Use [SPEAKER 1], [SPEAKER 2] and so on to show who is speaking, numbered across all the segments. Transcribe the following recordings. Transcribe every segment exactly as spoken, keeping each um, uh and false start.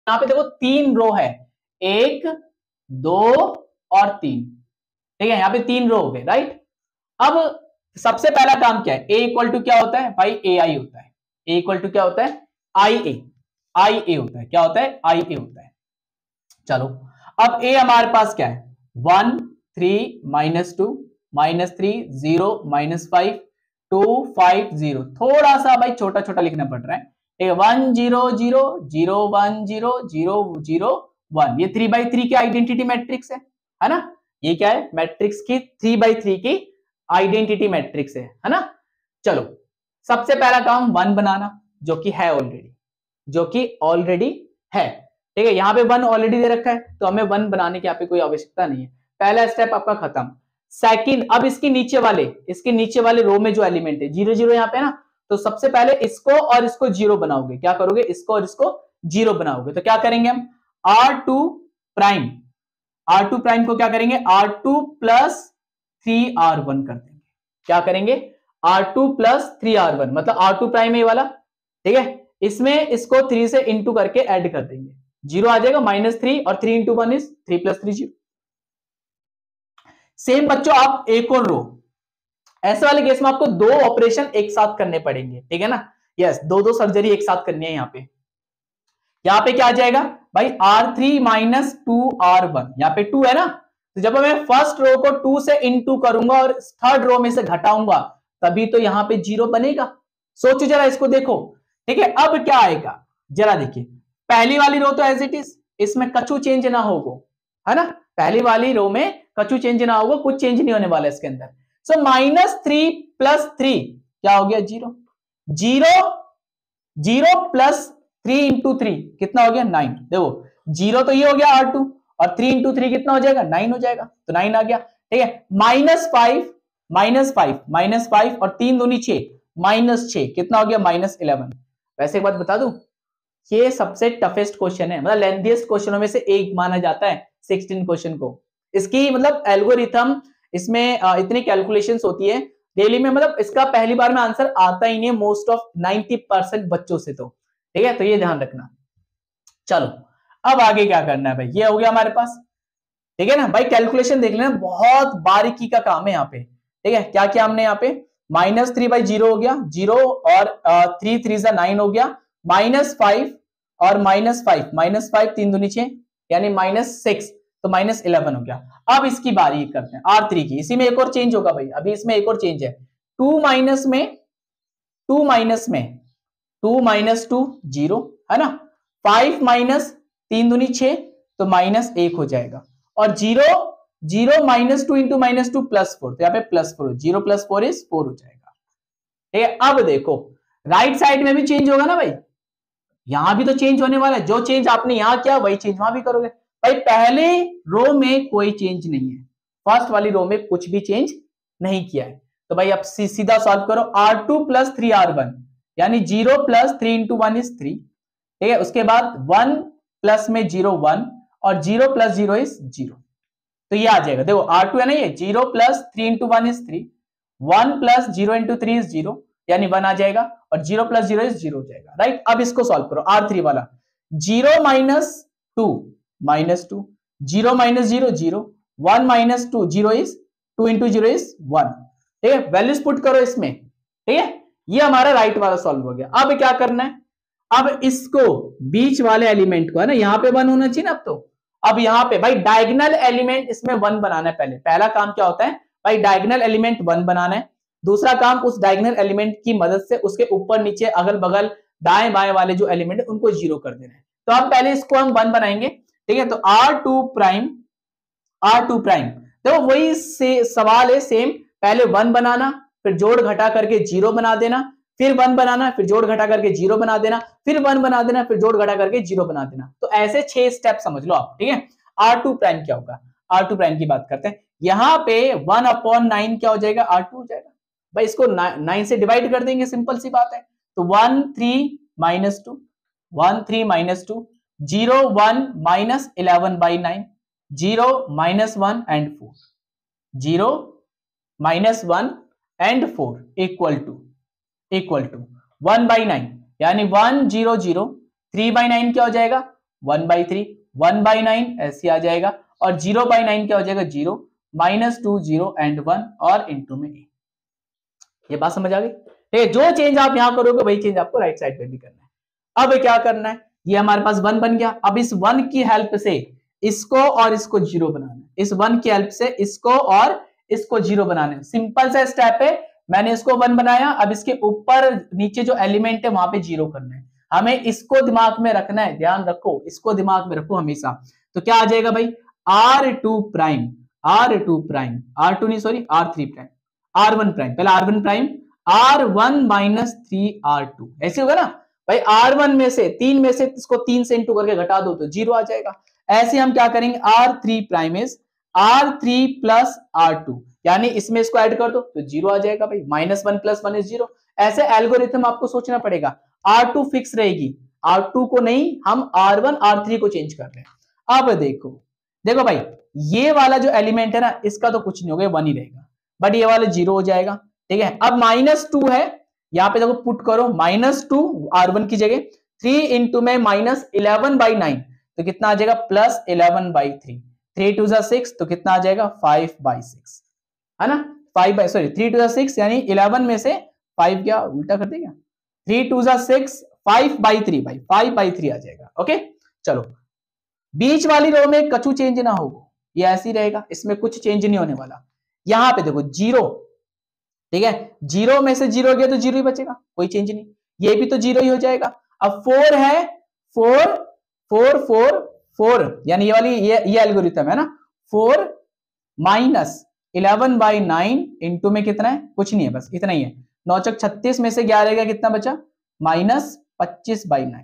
[SPEAKER 1] यहाँ पे देखो तीन रो है, एक दो और तीन, ठीक है, यहाँ पे तीन रो हो गए, राइट। अब सबसे पहला काम क्या है, ए इक्वल टू क्या होता है भाई, ए आई होता है, ए इक्वल टू क्या होता है, आई ए, आई ए होता है, क्या होता है, आई ए होता है। चलो अब ए हमारे पास क्या है, one three minus two minus three zero minus five two five zero, थोड़ा सा भाई छोटा छोटा लिखना पड़ रहा है, ठीक है, one zero zero zero one zero zero zero one, ये थ्री बाई थ्री की आइडेंटिटी मैट्रिक्स है है ना, ये क्या है, मैट्रिक्स की थ्री बाई थ्री की आइडेंटिटी मैट्रिक्स है है ना। चलो सबसे पहला काम वन बनाना, जो कि है ऑलरेडी, जो कि ऑलरेडी है, ठीक है, यहाँ पे वन ऑलरेडी दे रखा है तो हमें वन बनाने की यहाँ पे कोई आवश्यकता नहीं है, पहला स्टेप आपका खत्म। सेकंड, अब इसके नीचे वाले इसके नीचे वाले रो में जो एलिमेंट है जीरो जीरो यहाँ पे ना, तो सबसे पहले इसको और इसको जीरो बनाओगे, क्या करोगे, इसको और इसको जीरो बनाओगे, तो क्या करेंगे हम, R two prime, R two prime को क्या करेंगे, R two plus three R one कर देंगे, क्या करेंगे, R two plus three R one, मतलब आर टू प्राइम है वाला, ठीक है, इसमें इसको थ्री से इंटू करके ऐड कर देंगे, जीरो आ जाएगा, माइनस थ्री और three into one is three plus three zero. Same बच्चों आप एक और रो, ऐसे वाले केस में आपको दो ऑपरेशन एक साथ करने पड़ेंगे, ठीक है ना, यस, दो दो सर्जरी एक साथ करनी है। यहाँ पे यहाँ पे क्या आ जाएगा भाई, R three minus two R one, यहाँ पे टू है ना, तो जब मैं फर्स्ट रो को टू से इंटू करूंगा और थर्ड रो में से घटाऊंगा तभी तो यहाँ पे जीरो बनेगा, सोचो जरा इसको देखो, ठीक है। अब क्या आएगा जरा देखिए, पहली वाली रो तो एज इट इज, इसमें कछु चेंज ना होगा, है ना, पहली वाली रो में कछु चेंज ना होगा, कुछ चेंज नहीं होने वाला इसके अंदर। So minus three plus three क्या हो गया, zero, zero zero plus three into three कितना हो गया, नाइन, देखो जीरो तो ये हो गया आर टू और थ्री इंटू थ्री कितना हो जाएगा, नाइन हो जाएगा, तो नाइन आ गया, ठीक है। Minus five minus five minus five और तीन दूनी छह, माइनस छह कितना हो गया, माइनस इलेवन। वैसे एक बात बता दूं, ये सबसे टफेस्ट क्वेश्चन है, मतलब लेंथीएस्ट क्वेश्चनों में से एक माना जाता है सिक्सटीन क्वेश्चन को। इसकी मतलब एल्गोरिथम, इसमें इतनी कैलकुलेशंस होती है डेली में, मतलब इसका पहली बार में आंसर आता ही नहीं है मोस्ट ऑफ नाइंटी परसेंट बच्चों से, तो ठीक है, तो ये ध्यान रखना। चलो अब आगे क्या करना है भाई, ये हो गया हमारे पास, ठीक है ना भाई, कैलकुलेशन देख लेना, बहुत बारीकी का काम है यहाँ पे, ठीक है। क्या क्या हमने यहाँ पे, माइनस थ्री बाई जीरो हो गया, जीरो और थ्री थ्री सा नाइन हो गया, माइनस फाइव और माइनस फाइव, माइनस फाइव तीन दूनी छह यानी माइनस सिक्स, तो माइनस इलेवन हो गया। अब इसकी बारी करते हैं आर थ्री की, इसी में एक और चेंज होगा भाई, अभी इसमें एक और चेंज है, टू माइनस में टू माइनस में टू माइनस टू जीरो, है ना, फाइव माइनस तीन दूनी छह तो माइनस एक हो जाएगा, और zero zero minus two into minus two plus four, तो यहाँ पे plus four, zero plus four is four हो जाएगा, ठीक है। अब देखो राइट साइड में भी चेंज होगा ना भाई, यहां भी तो चेंज होने वाला है, जो चेंज आपने यहां किया वही चेंज वहां भी करोगे भाई। पहले रो में कोई चेंज नहीं है, फर्स्ट वाली रो में कुछ भी चेंज नहीं किया है, तो भाई अब सीधा सॉल्व करो, R two plus three R one यानी zero plus three into one is three, ठीक है, उसके बाद वन प्लस में जीरो वन और zero plus zero is zero, तो ये आ जाएगा, देखो आर टू है ना, ये zero plus three into one is three, one plus zero into three is zero यानी वन आ जाएगा, और zero plus zero is zero हो जाएगा, राइट। अब इसको सॉल्व करो आर थ्री वाला, zero minus two minus two, zero minus zero zero, one minus two zero is two into zero is one, ठीक है, वैल्यूज पुट करो इसमें, ठीक है, ये हमारा राइट वाला सॉल्व हो गया। अब क्या करना है, अब इसको बीच वाले एलिमेंट को, है ना, यहाँ पे वन होना चाहिए ना, अब तो अब यहाँ पे भाई डायगोनल एलिमेंट इसमें वन बनाना है, पहले पहला काम क्या होता है भाई, डायगोनल एलिमेंट वन बनाना है, दूसरा काम उस डायगोनल एलिमेंट की मदद से उसके ऊपर नीचे अगल बगल दाएं बाएं वाले जो एलिमेंट है उनको जीरो कर देना है, तो अब पहले इसको हम वन बनाएंगे, ठीक है, तो R two prime R two prime, देखो वही से सवाल है सेम, पहले वन बनाना, फिर जोड़ घटा करके जीरो बना देना, फिर वन बनाना, फिर जोड़ घटा करके जीरो बना देना, फिर वन बना देना, फिर जोड़ घटा करके जीरो बना देना, तो ऐसे छह स्टेप समझ लो आप, ठीक है। आर टू प्राइम क्या होगा, आर टू प्राइम की बात करते हैं, यहां पे वन अपॉन नाइन क्या हो जाएगा, आर टू हो जाएगा भाई, इसको नाइन से डिवाइड कर देंगे, सिंपल सी बात है, तो one three minus two, one three minus two, zero one minus eleven by nine, zero minus one and four, zero minus one and four equal to equal to one by nine, यानी one zero zero, three by nine क्या हो जाएगा, one by three, one by nine ऐसे आ जाएगा, और zero by nine क्या हो जाएगा, zero, minus two, zero and one, और इनटू में ए। ये बात समझ आ गई? ठीक है, जो चेंज आप यहां करोगे वही चेंज आपको राइट साइड पे भी करना है। अब क्या करना है, ये हमारे पास वन बन गया। अब इस वन की हेल्प से इसको और इसको जीरो बनाना है, इस वन की हेल्प से इसको और इसको जीरो बनाना है। सिंपल सा स्टेप है, मैंने इसको वन बनाया, अब इसके ऊपर नीचे जो एलिमेंट है वहां पे जीरो करना है। हमें इसको दिमाग में रखना है, ध्यान रखो, इसको दिमाग में रखो हमेशा। तो क्या आ जाएगा भाई, R two prime, R two prime, R two नहीं sorry R three prime, R one prime, पहले R one prime, R one minus three R two, ऐसे होगा ना भाई। आर वन में से तीन में से इसको तीन से इंटू करके घटा दो तो जीरो आ जाएगा। ऐसे हम क्या करेंगे, R three prime is R three plus R two, यानी इसमें इसको ऐड कर दो तो जीरो आ जाएगा भाई, minus one plus one is zero. ऐसे एल्गोरिथम आपको सोचना पड़ेगा। आर टू फिक्स रहेगी, आर टू को नहीं, हम आर वन आर थ्री को चेंज कर रहे हैं। अब देखो देखो भाई, ये वाला जो एलिमेंट है ना, इसका तो कुछ नहीं होगा, वन ही रहेगा, बट ये वाला जीरो हो जाएगा। ठीक है, अब माइनस टू है, यहां पे देखो पुट करो, माइनस टू आर वन की जगह, थ्री इंटू में माइनस इलेवन बाई नाइन, तो कितना आ जाएगा, plus eleven by three, three two जा सिक्स, तो कितना आ जाएगा, फाइव बाई सिक्स, है ना, five by sorry three two जा सिक्स, यानी इलेवन में से फाइव, क्या उल्टा कर देगा, थ्री टू जा सिक्स, फाइव बाई थ्री भाई, फाइव बाई थ्री आ जाएगा। ओके चलो, बीच वाली रो में कछु चेंज ना हो, ये ऐसे ही रहेगा, इसमें कुछ चेंज नहीं होने वाला। यहां पे देखो जीरो, ठीक है, जीरो में से जीरो गया तो जीरो ही बचेगा, कोई चेंज नहीं, ये भी तो जीरो ही हो जाएगा। अब फोर है, फोर फोर फोर फोर, यानी ये वाली ये ये एल्गोरिथम है ना, four minus eleven by nine into में कितना है, कुछ नहीं है, बस इतना ही है, नौ चक छत्तीस में से ग्यारह गया, कितना बचा, माइनस पच्चीस बाई नाइन।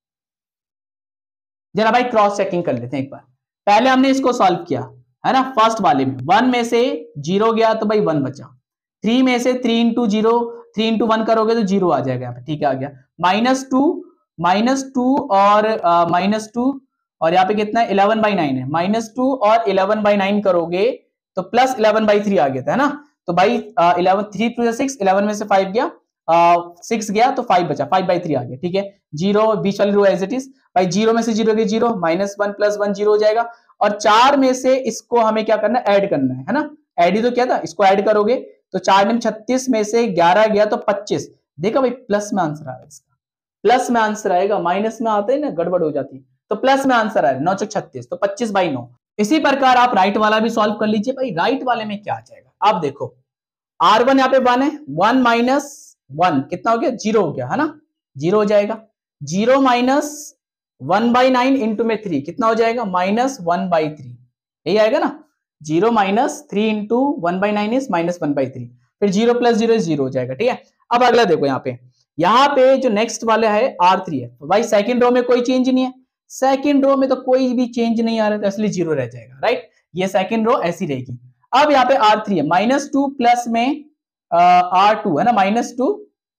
[SPEAKER 1] जरा भाई क्रॉस चेकिंग कर लेते हैं एक बार। पहले हमने इसको सॉल्व किया है ना, फर्स्ट वाले में वन में से जीरो गया तो भाई वन बचा, थ्री में से three into zero, three into one करोगे तो जीरो आ जाएगा यहाँ पे, ठीक है आ गया, माइनस टू, माइनस टू और माइनस टू, और यहाँ पे कितना है, इलेवन बाई नाइन है, माइनस टू और इलेवन बाई नाइन करोगे तो प्लस इलेवन बाई थ्री आ गया था, है ना। तो भाई eleven, three two six, eleven में से फाइव गया, सिक्स गया तो फाइव बचा, फाइव बाई थ्री आ गया, ठीक है। जीरो बीच वाली रो एज इट इज भाई, जीरो में से जीरो गया zero, minus one plus one zero हो जाएगा, और चार में से इसको हमें क्या करना है, ऐड करना है, है ना, ऐड ही तो क्या था, इसको ऐड करोगे तो चार में छत्तीस में से ग्यारह गया तो पच्चीस, देखा भाई प्लस में आंसर आ रहा है इसका, प्लस में आंसर आएगा, माइनस में आते हैं ना गड़बड़ हो जाती, तो प्लस में आंसर आ रहा है, नौ चौक छत्तीस, तो पच्चीस बाई नौ। इसी प्रकार आप राइट वाला भी सॉल्व कर लीजिए भाई। राइट वाले में क्या आ जाएगा, आप देखो, आर वन यहाँ पे वन है, वन माइनस वन कितना हो गया, जीरो हो गया, है ना, जीरो हो जाएगा, zero minus one by nine into में थ्री कितना हो जाएगा, माइनस वन बाई थ्री, यही आएगा ना, zero minus three into one by nine is minus one by three, फिर जीरो प्लस जीरो जीरो हो जाएगा, ठीक है। अब अगला देखो, यहाँ पे यहाँ पे जो नेक्स्ट वाला है आर थ्री है, भाई सेकंड रो में कोई चेंज नहीं है, सेकंड रो में तो कोई भी चेंज नहीं आ रहा है, तो इसलिए जीरो रह जाएगा, राइट, ये सेकंड रो ऐसी रहेगी। अब यहाँ पे आर थ्री है, माइनस टू प्लस में आर टू है ना, माइनस टू,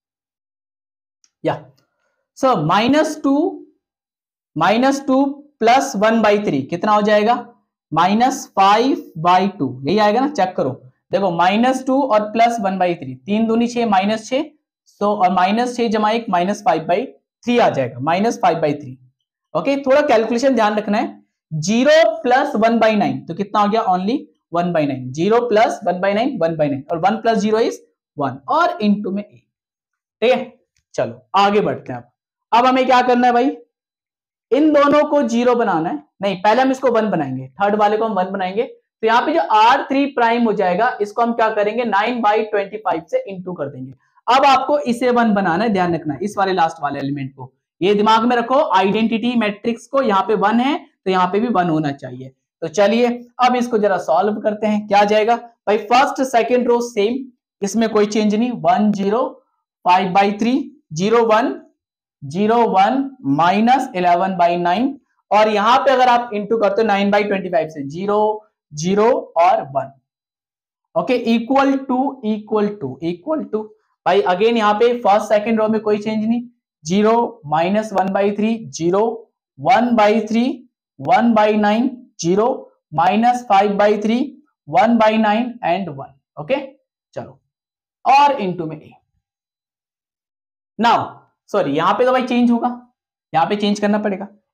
[SPEAKER 1] या so minus two, minus two plus one by three कितना हो जाएगा, माइनस फाइव बाई टू, यही आएगा ना, चेक करो, देखो माइनस टू और प्लस वन बाई थ्री, तीन दूनी छह, माइनस छह, सो और माइनस छह जमा एक, माइनस फाइव बाई थ्री आ जाएगा, minus five by three. Okay, थोड़ा कैलकुलेशन ध्यान रखना है, zero plus one by nine तो कितना हो गया, only one by nine, zero plus one by nine, one by nine, और one plus zero is one, और इंटू में ए, ठीक है। चलो आगे बढ़ते हैं। अब अब हमें क्या करना है भाई, इन दोनों को जीरो बनाना है, नहीं पहले हम इसको वन बनाएंगे, थर्ड वाले को हम वन बनाएंगे, तो यहाँ पे जो आर थ्री प्राइम हो जाएगा, इसको हम क्या करेंगे, नाइन बाई ट्वेंटी फाइव से इंटू कर देंगे। अब आपको इसे वन बनाना है, ध्यान रखना है, इस वाले लास्ट वाले एलिमेंट को, ये दिमाग में रखो, आइडेंटिटी मैट्रिक्स को, यहाँ पे वन है तो यहाँ पे भी वन होना चाहिए। तो चलिए अब इसको जरा सॉल्व करते हैं, क्या जाएगा भाई, फर्स्ट सेकेंड रो सेम, इसमें कोई चेंज नहीं, one zero, five by three, zero one, zero one minus eleven by nine, और यहां पे अगर आप इंटू करते हो नाइन बाई ट्वेंटी फाइव से, जीरो जीरो और one, okay, equal to equal to equal to भाई, अगेन यहाँ पे फर्स्ट सेकंड रो में कोई चेंज नहीं, zero minus one by three, zero, one by three, one by nine, zero, minus five by three, one by nine and one, okay. चलो और into में ए, now sorry यहाँ पे तो भाई चेंज होगा, यहाँ पे चेंज करना पड़ेगा,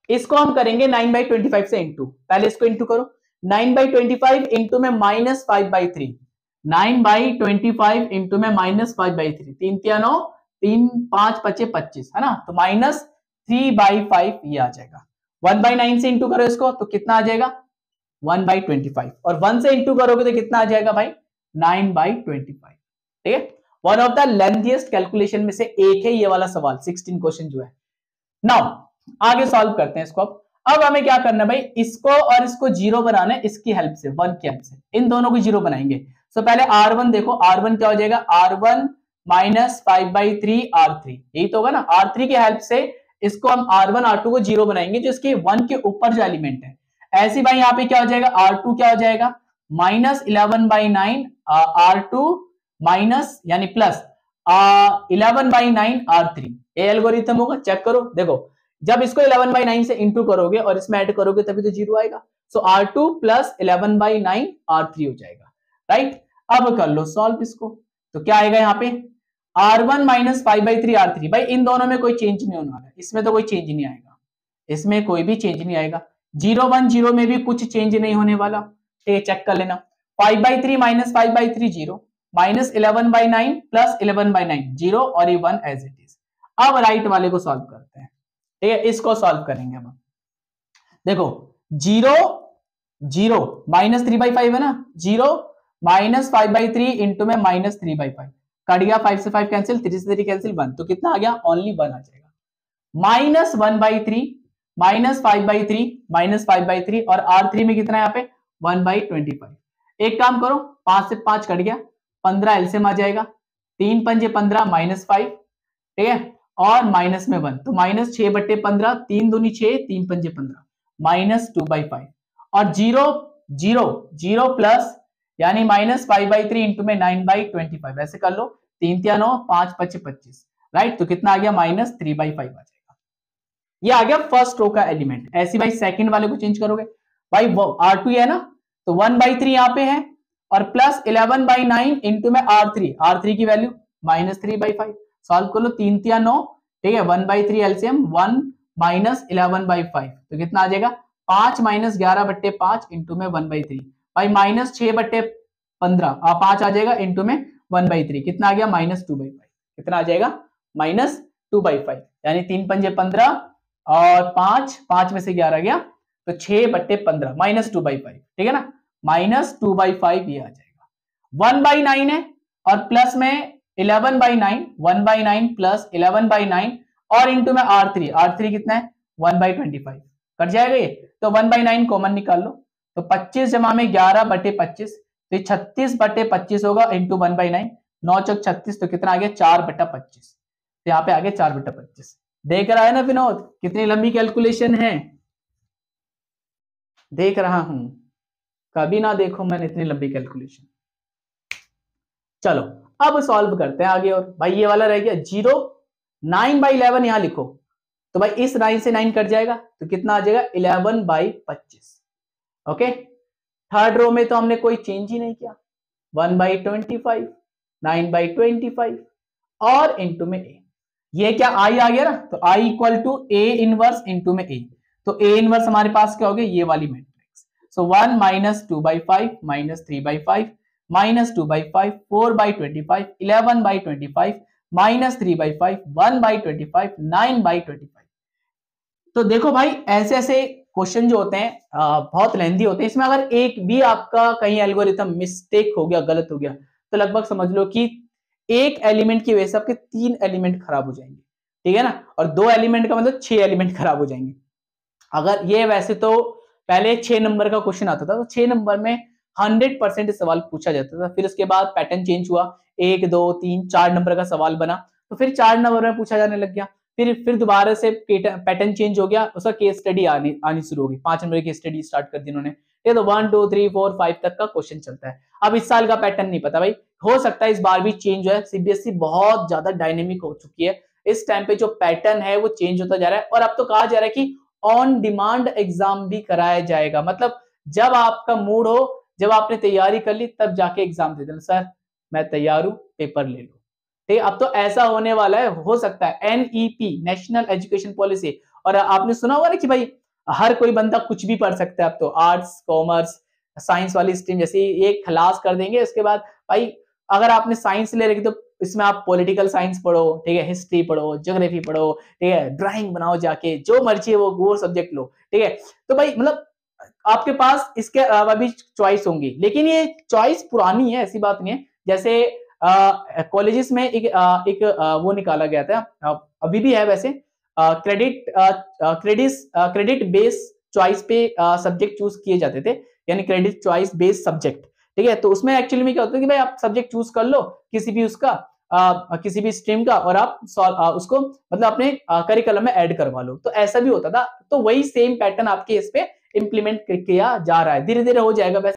[SPEAKER 1] इसको हम करेंगे नाइन बाई ट्वेंटी फाइव से इंटू, पहले इसको इंटू करो, nine by twenty five into में minus five by three, nine by twenty five into में माइनस फाइव बाई थ्री, तीन तिया नौ, तीन पांच पचे पच्चीस, है ना, तो माइनस थ्री बाई फाइव ये आ जाएगा। वन बाई नाइन से इंटू करो इसको तो कितना आ जाएगा, वन बाई ट्वेंटी फाइव, और वन से इंटू करोगे तो कितना आ जाएगा भाई, नाइन बाई ट्वेंटी फाइव। ठीक है, one of the lengthiest calculation में से एक है ये वाला सवाल, सिक्सटीन क्वेश्चन जो है। नाउ आगे सॉल्व करते हैं इसको। अब अब हमें क्या करना है भाई, इसको और इसको जीरो बनाना है, इसकी हेल्प से, वन की हेल्प से इन दोनों को जीरो बनाएंगे। सो पहले आर वन देखो, आर वन क्या हो जाएगा, R one minus five by three R three, यही तो होगा ना। आर थ्री की हेल्प से इसको हम आर वन आर टू को जीरो बनाएंगे, जो इसके वन के ऊपर जो एलिमेंट है। ऐसे भाई यहाँ पे क्या हो जाएगा, आर टू क्या हो जाएगा, minus eleven by nine R two minus यानी plus eleven by nine R three. ये एल्गोरिथम होगा, चेक करो। देखो जब इसको इलेवन बाई नाइन से इंटू करोगे और इसमें ऐड करोगे तभी तो जीरो आएगा। So R two plus eleven by nine R three हो जाएगा, राइट। अब कर लो सॉल्व इसको, तो क्या आएगा यहाँ पे, R one minus five by three R three. भाई इन दोनों में कोई चेंज नहीं होने वाला, इसमें तो कोई चेंज नहीं आएगा, इसमें कोई भी चेंज नहीं आएगा। जीरो वन जीरो में भी कुछ चेंज नहीं होने वाला, ये चेक कर लेना। Five by three minus five by three zero, minus eleven by nine plus eleven by nine zero, और ये वन एज इट इज। अब राइट वाले को सॉल्व करते हैं, ठीक है, इसको सॉल्व करेंगे हम। देखो zero zero minus three by five है ना, zero minus five by three into में minus three by five, cut गया, फाइव से फाइव कैंसिल, थ्री से थ्री कैंसिल, वन, तो कितना आ गया, ओनली वन आ जाएगा। Minus one by three minus five by three minus five by three, और आर थ्री में कितना है यहाँ पे, वन बाई ट्वेंटी फाइव। एक काम करो, पांच से पांच कट गया, पंद्रह एलसीएम आ जाएगा, तीन पंजे पंद्रह माइनस फाइव, ठीक है, और माइनस में वन, तो माइनस छह बट्टे पंद्रह, तीन दूनी छह, तीन पंजे पंद्रह, माइनस टू बाई फाइव, और जीरो जीरो जीरो प्लस यानी minus five by three into में नाइन बाई ट्वेंटी फाइव, ऐसे कर लो, तीन तिया नौ, पांच पच्चीस पच्चीस, राइट, तो कितना आ गया, माइनस थ्री बाई फाइव आ जाएगा। ये आ गया फर्स्ट रो का एलिमेंट। ऐसी भाई सेकंड वाले को चेंज करोगे, भाई वो आर टू है ना, तो वन बाई थ्री यहाँ पे है, और plus eleven by nine into में आर थ्री, आर थ्री की value minus three by five, solve कर लो, तीन तिया नौ, ठीक है, one by three LCM, one minus eleven by five, तो कितना आ जाएगा, पांच माइनस ग्यारह बट्टे पांच इंटू में वन बाई थ्री, भाई माइनस छह बट्टे पंद्रह, पांच आ जाएगा इंटू में वन बाई थ्री, कितना आ गया, माइनस टू बाई फाइव, कितना आ जाएगा, माइनस टू बाई फाइव, यानी तीन पंजे पंद्रह और पांच, पांच में से ग्यारह गया, तो छह बट्टे पंद्रह माइनस टू बाई फाइव, ठीक है ना, माइनस टू बाई फाइव ये आ जाएगा। वन बाई नाइन है और प्लस में eleven by nine, one by nine plus eleven by nine, और इंटू में आर थ्री, आर थ्री कितना है, one by twenty five, cut जाएगा ये, तो वन बाई नाइन कॉमन निकाल लो, तो पच्चीस जमा में ग्यारह बटे पच्चीस, तो छत्तीस बटे पच्चीस होगा इंटू वन बाई नाइन, नौ चौक छत्तीस, तो कितना आ गया, चार बटा पच्चीस, तो यहाँ पे आ गया चार बटा पच्चीस। देख रहा है ना विनोद, कितनी लंबी कैलकुलेशन है, देख रहा हूं, कभी ना देखो मैंने इतनी लंबी कैलकुलेशन। चलो अब सॉल्व करते हैं आगे। और भाई ये वाला रह गया जीरो, नाइन बाई इलेवन यहां लिखो, तो भाई इस नाइन से नाइन कट जाएगा, तो कितना आ जाएगा, इलेवन बाई पच्चीस। ओके, थर्ड रो में तो हमने कोई चेंज ही नहीं किया, one by twenty five, nine by twenty five, और इंटू में ए, ये क्या आई आ गया ना, तो I equal to A inverse into में ए, तो ए इनवर्स हमारे पास क्या हो गया, ये वाली matrix. So one minus two by five minus three by five minus two by five, four by twenty five, eleven by twenty five, minus three by five, one by twenty five, nine by twenty five. तो देखो भाई ऐसे ऐसे question जो होते हैं आ, बहुत lengthy होते हैं, इसमें अगर एक भी आपका कहीं एल्गोरिथम मिस्टेक हो गया, गलत हो गया, तो लगभग समझ लो कि एक एलिमेंट की वजह से आपके तीन एलिमेंट खराब हो जाएंगे, ठीक है ना, और दो एलिमेंट का मतलब छह एलिमेंट खराब हो जाएंगे। अगर ये वैसे तो पहले छह नंबर का क्वेश्चन आता था, तो छह नंबर में हंड्रेड परसेंट सवाल पूछा जाता था, फिर उसके बाद पैटर्न चेंज हुआ, एक दो तीन चार नंबर का सवाल बना, तो फिर चार नंबर में पूछा जाने लग गया, फिर फिर दोबारा से पैटर्न चेंज हो गया, उसका केस स्टडी आनी आनी शुरू होगी, पांच नंबर की स्टडी स्टार्ट कर दी उन्होंने, ये तो one two three four five तक का क्वेश्चन चलता है। अब इस साल का पैटर्न नहीं पता भाई, हो सकता है इस बार भी चेंज है, सीबीएसई बहुत ज्यादा डायनेमिक हो चुकी है, इस टाइम पे जो पैटर्न है वो चेंज होता जा रहा है, और अब तो कहा जा रहा है कि ऑन डिमांड एग्जाम भी कराया जाएगा, मतलब जब आपका मूड हो, जब आपने तैयारी कर ली तब जाके एग्जाम दे देना, सर मैं तैयार हूं पेपर ले लो, ठीक है। अब तो ऐसा होने वाला है, हो सकता है एनईपी नेशनल एजुकेशन पॉलिसी और आपने सुना होगा ना कि भाई हर कोई बंदा कुछ भी पढ़ सकता है, अब तो आर्ट्स, कॉमर्स, साइंस वाली स्ट्रीम जैसे एक खलास कर देंगे, उसके बाद भाई अगर आपने साइंस ले रखी तो इसमें आप पॉलिटिकल साइंस पढ़ो, ठीक है, हिस्ट्री पढ़ो, ज्योग्राफी पढ़ो, ठीक है, ड्राइंग बनाओ जाके, जो मर्जी है वो वो सब्जेक्ट लो, ठीक है। तो भाई मतलब आपके पास इसके अलावा भी चॉइस होंगी, लेकिन ये चॉइस पुरानी है, ऐसी बात नहीं है। जैसे कॉलेजेस में एक आ, एक आ, वो निकाला गया था, आ, अभी भी है वैसे, credit credit credit base choice पे सब्जेक्ट चूज किए जाते थे, यानी क्रेडिट चॉइस बेस्ड सब्जेक्ट, ठीक है। तो उसमें एक्चुअली में क्या होता है कि भाई आप सब्जेक्ट चूज कर लो किसी भी उसका, आ, किसी भी स्ट्रीम का, और आप आ, उसको मतलब अपने करिकुलम में ऐड करवा लो, तो ऐसा भी होता था। तो वही सेम पैटर्न आपके इस पे इंप्लीमेंट किया जा रहा है, धीरे धीरे हो जाएगा।